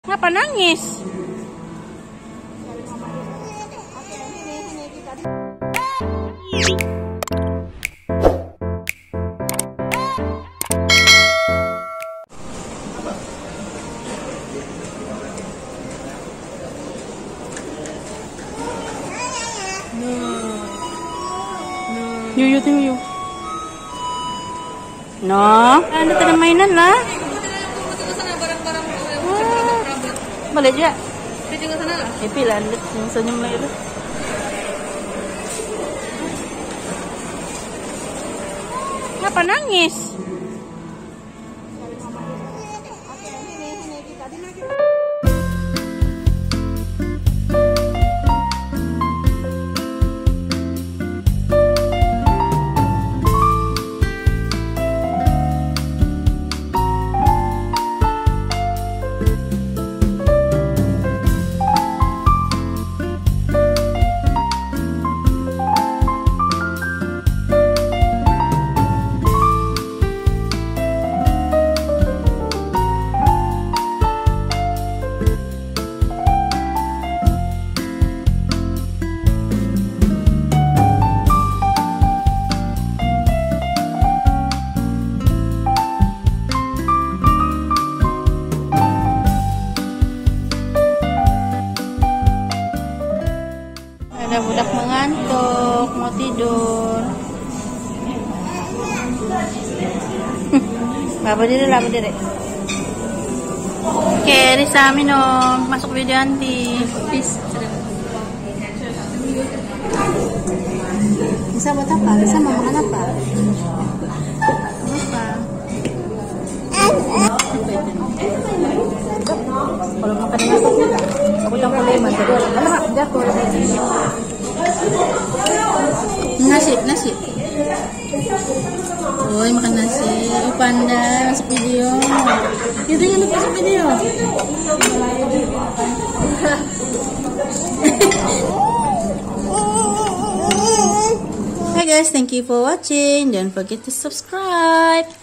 Ngapa nangis? Yuyu tuh yuyu. No, ada tanda mainan lah. Boleh juga. Happy lah, yang senyum lah itu. Ngapa nangis? Ada budak mengantuk, mau tidur. Apa diri? Oke, Risa minum, masuk video nanti. Peace. Risa buat apa? Risa mau makan apa? Kalau makan yang aku campur lemon, jadi anak jatuh. Nasi. Woi, makan nasi. Panda masuk video. Itu yang masuk video. Hi guys, thank you for watching. Don't forget to subscribe.